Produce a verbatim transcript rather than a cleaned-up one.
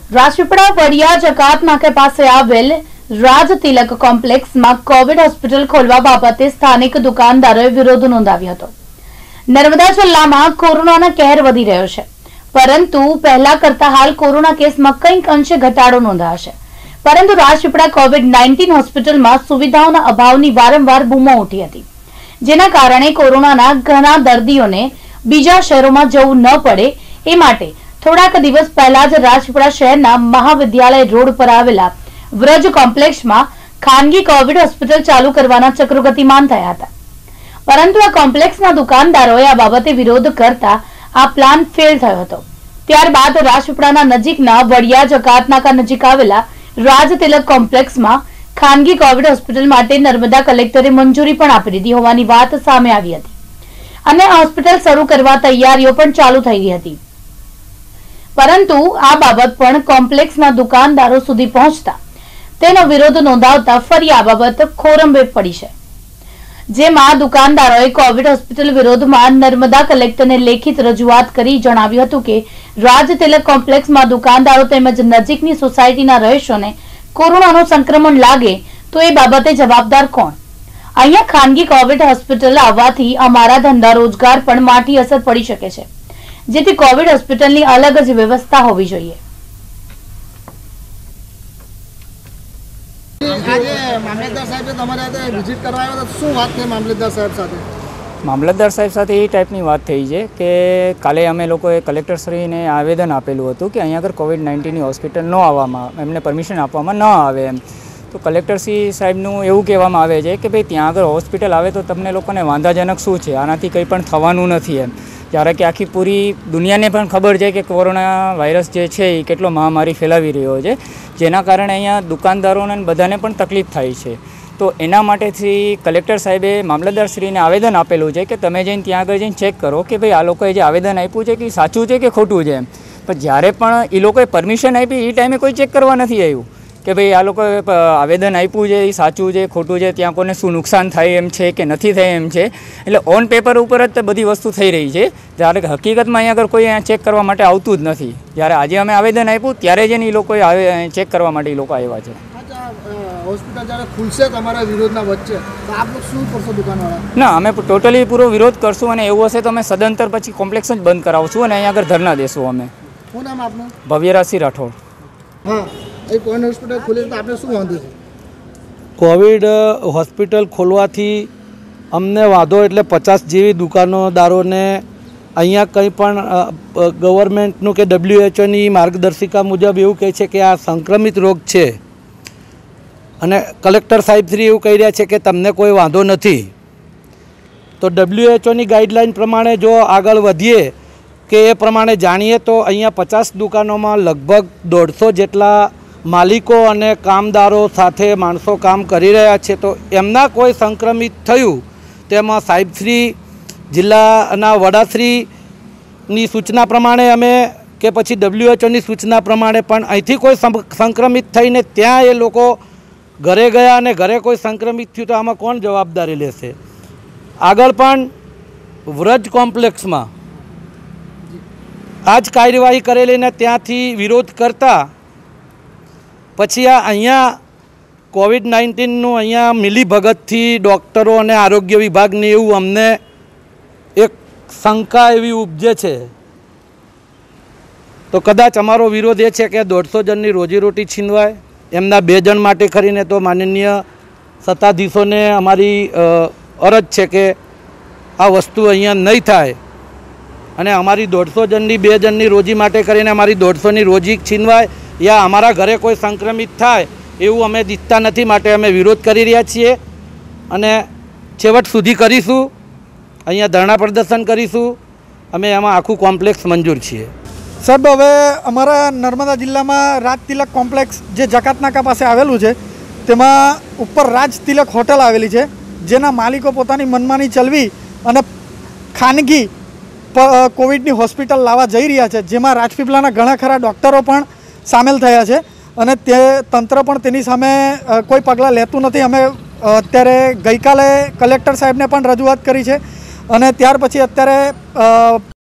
રાજપીપળા વડિયા જકાત નાકે પાસે આવેલ રાજ તિલક કોમ્પ્લેક્સમાં કોવિડ હોસ્પિટલ ખોલવા બાબતે સ્થાનિક દુકાનદારોએ વિરોધ નોંધાવ્યો હતો। નર્મદા જિલ્લામાં કોરોનાનો કહેર વધી રહ્યો છે, પરંતુ પહેલા કરતા હાલ કોરોના કેસમાં કંઈક અંશે ઘટાડો નોંધાયો છે, પરંતુ રાજપીપળા કોવિડ નાઇન્ટીન હોસ્પિટલમાં સુવિધાઓના અભાવની વારંવાર બૂમો ઉઠી હતી, જેના કારણે કોરોનાના ઘણા દર્દીઓને બીજા શહેરોમાં જવું ન પડે એ માટે થોડાક દિવસ પહેલા જ રાજપીપળા શહેરના મહાવિદ્યાલય રોડ પર આવેલા વ્રજ કોમ્પ્લેક્સમાં ખાનગી કોવિડ હોસ્પિટલ ચાલુ કરવાના ચક્રો ગતિમાન થયા હતા, પરંતુ આ કોમ્પ્લેક્સના દુકાનદારોએ આ બાબતે વિરોધ કરતા આ પ્લાન ફેલ થયો હતો। ત્યારબાદ રાજપીપળાના નજીકના વડિયા જકાતનાકા નજીક આવેલા રાજ તિલક કોમ્પ્લેક્સમાં ખાનગી કોવિડ હોસ્પિટલ માટે નર્મદા કલેક્ટરે મંજૂરી પણ આપી દીધી હોવાની વાત સામે આવી હતી અને આ હોસ્પિટલ શરૂ કરવા તૈયારીઓ પણ ચાલુ થઈ ગઈ હતી, પરંતુ આ બાબત પણ કોમ્પ્લેક્સના દુકાનદારો સુધી પહોંચતા તેનો વિરોધ નોંધાવતા ફરી આ બાબત ખોરંભે પડી છે, જેમાં દુકાનદારોએ કોવિડ હોસ્પિટલ વિરોધમાં નર્મદા કલેક્ટરને લેખિત રજૂઆત કરી જણાવ્યું હતું કે રાજ તિલક કોમ્પ્લેક્સમાં દુકાનદારો તેમજ નજીકની સોસાયટીના રહીશોને કોરોનાનું સંક્રમણ લાગે તો એ બાબતે જવાબદાર કોણ? અહીંયા ખાનગી કોવિડ હોસ્પિટલ આવવાથી અમારા ધંધા રોજગાર પણ માઠી અસર પડી શકે છે, જેથી કોવિડ હોસ્પિટલની અલગ જ વ્યવસ્થા હોવી જોઈએ। મામલતદાર સાહેબ સાથે એ ટાઈપની વાત થઈ છે કે કાલે અમે લોકોએ કલેક્ટરશ્રીને આવેદન આપેલું હતું કે અહીંયા આગળ કોવિડ નાઇન્ટીનની હોસ્પિટલ ન આવવામાં, એમને પરમિશન આપવામાં ન આવે એમ, તો કલેક્ટરશ્રી સાહેબનું એવું કહેવામાં આવે છે કે ભાઈ ત્યાં આગળ હોસ્પિટલ આવે તો તમને લોકોને વાંધાજનક શું છે, આનાથી કંઈ પણ થવાનું નથી એમ, જ્યારે કે આખી પૂરી દુનિયાને પણ ખબર છે કે કોરોના વાયરસ જે છે એ કેટલો મહામારી ફેલાવી રહ્યો છે, જેના કારણે અહીંયા દુકાનદારોને બધાને પણ તકલીફ થાય છે। તો એના માટેથી કલેક્ટર સાહેબે મામલતદારશ્રીને આવેદન આપેલું છે કે તમે જઈને ત્યાં આગળ જઈને ચેક કરો કે ભાઈ આ લોકોએ જે આવેદન આપ્યું છે કે સાચું છે કે ખોટું છે, પણ જ્યારે પણ એ લોકોએ પરમિશન આપી એ ટાઈમે કોઈ ચેક કરવા નથી આવ્યું કે ભાઈ આ લોકોએ આવેદન આપ્યું છે એ સાચું છે ખોટું છે, ત્યાં કોઈને શું નુકસાન થાય એમ છે કે નથી થાય એમ છે, એટલે ઓન પેપર ઉપર જ બધી વસ્તુ થઈ રહી છે, જ્યારે કે હકીકતમાં અહીંયા આગળ કોઈ અહીંયા ચેક કરવા માટે આવતું જ નથી। જ્યારે આજે અમે આવેદન આપ્યું ત્યારે જ એ લોકોએ ચેક કરવા માટે એ લોકો આવ્યા છે। હોસ્પિટલ જ્યારે ખુલશે તમારા વિરોધના વચ્ચે તો આપ લોકો શું કરશો દુકાનવાળા? ના, અમે ટોટલી પૂરો વિરોધ કરશું અને એવું હશે તો અમે સદંતર પછી કોમ્પ્લેક્સ જ બંધ કરાવશું અને અહીંયા આગળ ધરના દેશું અમે। શું નામ આપનું? ભવ્યરાજસિંહ રાઠોડ। હા, એ કોવિડ હોસ્પિટલ ખુલે તો આપણે શું વાંધો છે? કોવિડ હોસ્પિટલ ખોલવાથી અમને વાંધો એટલે પચાસ જેવી દુકાનોદારોને અહીંયા કંઈ પણ ગવર્મેન્ટનું કે ડબલ્યુએચઓની માર્ગદર્શિકા મુજબ એવું કહે છે કે આ સંક્રમિત રોગ છે અને કલેક્ટર સાહેબશ્રી એવું કહી રહ્યા છે કે તમને કોઈ વાંધો નથી, તો ડબલ્યુએચઓની ગાઈડલાઇન પ્રમાણે જો આગળ વધીએ કે એ પ્રમાણે જાણીએ તો અહીંયા પચાસ દુકાનોમાં લગભગ દોઢસો જેટલા માલિકો અને કામદારો સાથે માણસો કામ કરી રહ્યા છે, તો એમના કોઈ સંક્રમિત થયું તેમાં સાહેબશ્રી જિલ્લાના વડાશ્રીની સૂચના પ્રમાણે અમે કે પછી ડબલ્યુએચઓની સૂચના પ્રમાણે પણ અહીંથી કોઈ સંક્રમિત થઈને ત્યાં એ લોકો ઘરે ગયા અને ઘરે કોઈ સંક્રમિત થયું તો આમાં કોણ જવાબદારી લેશે? આગળ પણ વ્રજ કોમ્પ્લેક્સમાં આ જ કાર્યવાહી કરેલી ને ત્યાંથી વિરોધ કરતા પછી આ અહીંયા કોવિડ નાઇન્ટીનનું અહીંયા મિલીભગતથી ડૉક્ટરો અને આરોગ્ય વિભાગની એવું અમને એક શંકા એવી ઉપજે છે, તો કદાચ અમારો વિરોધ એ છે કે દોઢસો જણની રોજીરોટી છીનવાય, એમના બે જણ માટે કરીને તો માનનીય સત્તાધીશોને અમારી અરજ છે કે આ વસ્તુ અહીંયા નહીં થાય અને અમારી દોઢસો જણની બે જણની રોજી માટે કરીને અમારી દોઢસોની રોજી છીનવાય યા અમારા ઘરે કોઈ સંક્રમિત થાય એવું અમે દિખતા નથી, માટે અમે વિરોધ કરી રહ્યા છીએ અને છેવટ સુધી કરીશું, અહીંયા ધરણા પ્રદર્શન કરીશું, અમે એમાં આખું કોમ્પ્લેક્સ મંજૂર છીએ। સાહેબ, હવે અમારા નર્મદા જિલ્લામાં રાજ તિલક કોમ્પ્લેક્સ જે જકાતનાકા પાસે આવેલું છે તેમાં ઉપર રાજ તિલક હોટલ આવેલી છે, જેના માલિકો પોતાની મનમાની ચલવી અને ખાનગી કોવિડની હોસ્પિટલ લાવવા જઈ રહ્યા છે, જેમાં રાજપીપળાના ઘણા ખરા ડૉક્ટરો પણ સામેલ થયા છે અને તે તંત્ર પણ તેની સામે કોઈ પગલાં લેતું નથી। અમે અત્યારે ગઈકાલે કલેક્ટર સાહેબને પણ રજૂઆત કરી છે અને ત્યાર પછી અત્યારે